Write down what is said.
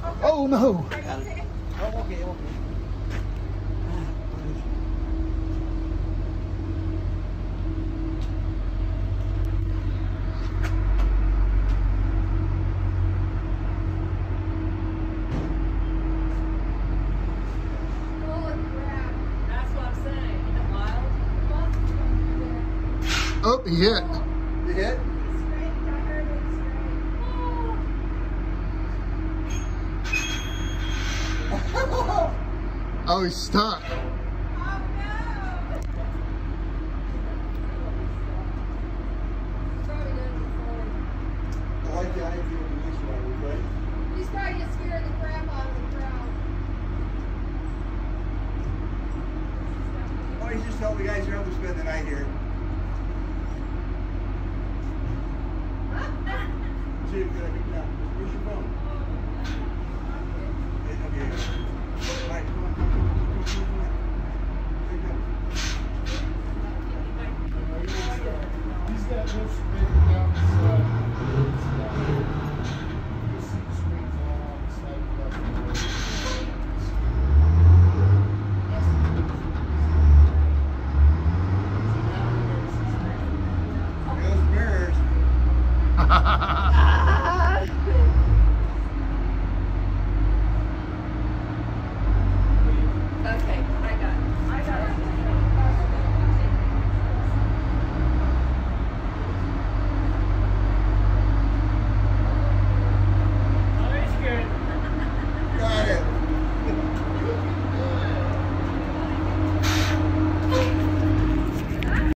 Oh no! Oh, okay, okay. Oh, he hit. You hit? Oh, he's stuck. I like the idea of the police driver, right? He's trying to scare the crap out of the crowd. Why don't you just tell the guys you're out to spend the night here? See if you're gonna now. Where's your phone? Okay. All right, come on, come on, come on, come on, come on. Here you go. He's got this big down the side. You see the screens all on the side of the Those mirrors.